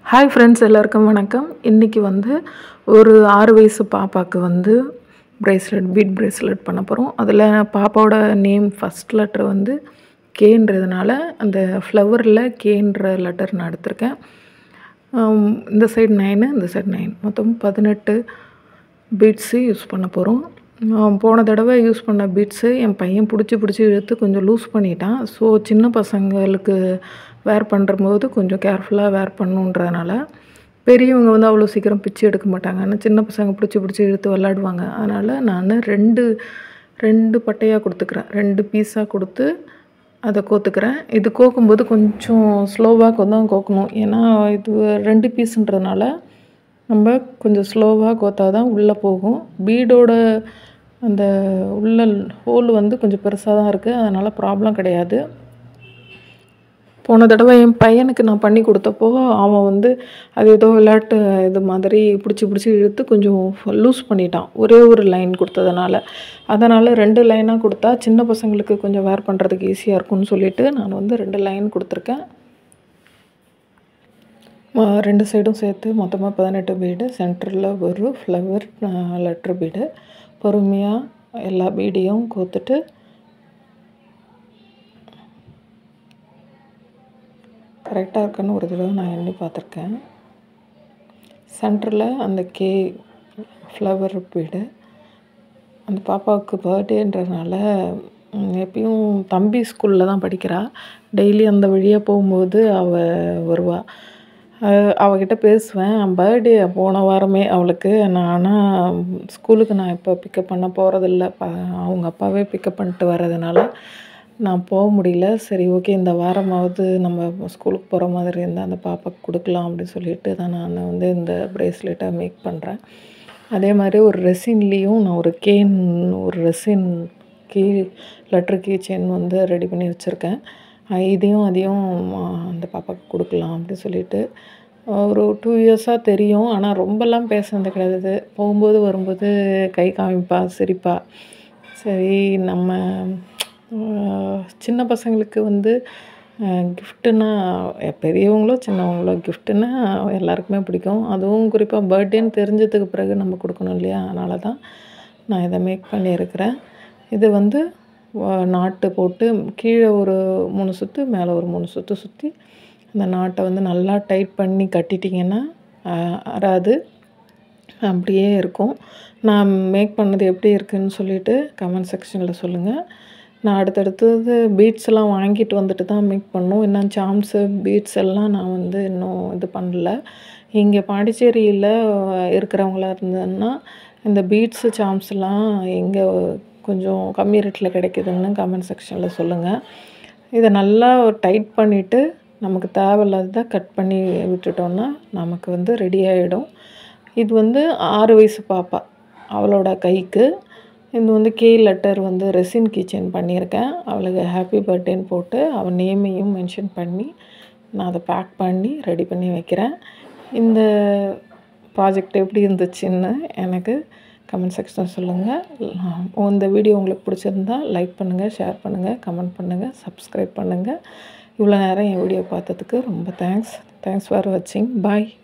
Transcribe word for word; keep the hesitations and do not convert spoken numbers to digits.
Hi friends, எல்லாருக்கும் வணக்கம். இன்றைக்கி வந்து ஒரு ஆறு வயசு பாப்பாவுக்கு வந்து ப்ரேஸ்லெட் பீட் ப்ரேஸ்லெட் பண்ண போகிறோம். அதில் பாப்பாவோட நேம் ஃபஸ்ட் லெட்டர் வந்து கேன்றதுனால அந்த ஃப்ளவரில் கேன்ற லெட்டர் நான் எடுத்திருக்கேன். இந்த சைடு நைனு, இந்த சைடு நைன், மொத்தம் பதினெட்டு பீட்ஸு யூஸ் பண்ண போகிறோம். போன தடவை யூஸ் பண்ண பீட்ஸு என் பையன் பிடிச்சி பிடிச்சி இழுத்து கொஞ்சம் லூஸ் பண்ணிட்டான். ஸோ சின்ன பசங்களுக்கு வேர் பண்ணுறம்போது கொஞ்சம் கேர்ஃபுல்லாக வேர் பண்ணுன்றதுனால பெரியவங்க வந்து அவ்வளோ சீக்கிரம் பிச்சு எடுக்க மாட்டாங்க. ஆனால் சின்ன பசங்க பிடிச்சி பிடிச்சி இழுத்து விளாடுவாங்க. அதனால் நான் ரெண்டு ரெண்டு பட்டையாக கொடுத்துக்கிறேன், ரெண்டு பீஸாக கொடுத்து அதை கோத்துக்கிறேன். இது கோக்கும்போது கொஞ்சம் ஸ்லோவாக தான் கோக்கணும். ஏன்னா இது ரெண்டு பீஸுன்றதுனால நம்ம கொஞ்சம் ஸ்லோவாக கோத்தா தான் உள்ளே போகும். பீடோட அந்த உள்ள ஹோல் வந்து கொஞ்சம் பெருசாக தான் இருக்குது, அதனால் ப்ராப்ளம் கிடையாது. போன தடவை என் பையனுக்கு நான் பண்ணி கொடுத்தப்போ அவன் வந்து அது ஏதோ விளையாட்டு இது மாதிரி பிடிச்சி பிடிச்சி இழுத்து கொஞ்சம் லூஸ் பண்ணிட்டான், ஒரே ஒரு லைன் கொடுத்ததுனால. அதனால் ரெண்டு லைனாக கொடுத்தா சின்ன பசங்களுக்கு கொஞ்சம் வேர் பண்ணுறதுக்கு ஈஸியாக இருக்கும்னு சொல்லிவிட்டு நான் வந்து ரெண்டு லைன் கொடுத்துருக்கேன். ரெண்டு சைடும் சேர்த்து மொத்தமாக பதினெட்டு பீடு, சென்டரில் ஒரு ஃப்ளவர் லெட்ரு பீடு. பொறுமையாக எல்லா பீடையும் கோத்துட்டு கரெக்டாக இருக்குன்னு ஒரு தடவை நான் எண்ணி பார்த்துருக்கேன். சென்டரில் அந்த கே ஃப்ளவர் பீடு. அந்த பாப்பாவுக்கு பர்த்டேன்றதுனால எப்பயும் தம்பி ஸ்கூலில் தான் படிக்கிறா. டெய்லி அந்த வழியாக போகும்போது அவள் வருவாள். அவகிட்ட பேசுவேன். பர்த்டே போன வாரமே அவளுக்கு. நான் ஆனால் ஸ்கூலுக்கு நான் இப்போ பிக்கப் பண்ண போகிறதில்ல, அவங்க அப்பாவே பிக்கப் பண்ணிட்டு வர்றதுனால நான் போக முடியல. சரி, ஓகே, இந்த வாரமாவது நம்ம ஸ்கூலுக்கு போகிற மாதிரி இருந்தால் அந்த பாப்பாவுக்கு கொடுக்கலாம் அப்படின்னு சொல்லிட்டு தான் நான் வந்து இந்த ப்ரேஸ்லெட்டை மேக் பண்ணுறேன். அதே மாதிரி ஒரு ரெசின்லேயும் நான் ஒரு கேன், ஒரு resin K letter keychain வந்து ரெடி பண்ணி வச்சுருக்கேன். இதையும் அதையும் அந்த பாப்பாவுக்கு கொடுக்கலாம் அப்படின்னு சொல்லிட்டு ஒரு டூ இயர்ஸாக தெரியும். ஆனால் ரொம்பலாம் பேசுனது கிடையாது. போகும்போது வரும்போது கை காமிப்பா, சிரிப்பா. சரி, நம்ம சின்ன பசங்களுக்கு வந்து கிஃப்ட்டுன்னா, பெரியவங்களோ சின்னவங்களோ கிஃப்ட்டுன்னா எல்லாருக்குமே பிடிக்கும். அதுவும் குறிப்பாக பர்த்டேன்னு தெரிஞ்சதுக்கு பிறகு நம்ம கொடுக்கணும் இல்லையா? அதனால தான் நான் இதை மேக் பண்ணியிருக்கிறேன். இது வந்து நாட்டு போட்டு கீழே ஒரு மூணு சுற்று, மேலே ஒரு மூணு சுற்று சுற்றி அந்த நாட்டை வந்து நல்லா டைட் பண்ணி கட்டிட்டிங்கன்னா அறாது, அப்படியே இருக்கும். நான் மேக் பண்ணது எப்படி இருக்குதுன்னு சொல்லிவிட்டு கமெண்ட் செக்ஷனில் சொல்லுங்கள். நான் அடுத்தடுத்தது பீட்ஸ் எல்லாம் வாங்கிட்டு வந்துட்டு தான் மேக் பண்ணணும். இன்னும் சாம்ஸு பீட்ஸ் எல்லாம் நான் வந்து இன்னும் இது பண்ணல. இங்கே பாண்டிச்சேரியில் இருக்கிறவங்களா இருந்ததுன்னா இந்த பீட்ஸு சாம்ஸ்லாம் எங்கே கொஞ்சம் கம்மி ரேட்டில் கிடைக்குதுன்னு கமெண்ட் செக்ஷனில் சொல்லுங்கள். இதை நல்லா டைட் பண்ணிவிட்டு நமக்கு தேவையில்லாத கட் பண்ணி விட்டுட்டோன்னா நமக்கு வந்து ரெடி ஆகிடும். இது வந்து ஆறு வயசு பாப்பா, அவளோட கைக்கு. இது வந்து கே லெட்டர் வந்து ரெசின் கீச்செயின் பண்ணியிருக்கேன். அவளுக்கு ஹாப்பி பர்த்டேன்னு போட்டு அவள் நேமையும் மென்ஷன் பண்ணி நான் அதை பேக் பண்ணி ரெடி பண்ணி வைக்கிறேன். இந்த ப்ராஜெக்ட் எப்படி இருந்துச்சுன்னு எனக்கு கமெண்ட் செக்ஷன் சொல்லுங்கள். இந்த வீடியோ உங்களுக்கு பிடிச்சிருந்தா லைக் பண்ணுங்கள், ஷேர் பண்ணுங்கள், கமெண்ட் பண்ணுங்கள், சப்ஸ்கிரைப் பண்ணுங்கள். இவ்வளோ நேரம் என் வீடியோ பார்த்ததுக்கு ரொம்ப தேங்க்ஸ். தேங்க்ஸ் ஃபார் வாட்சிங். பாய்.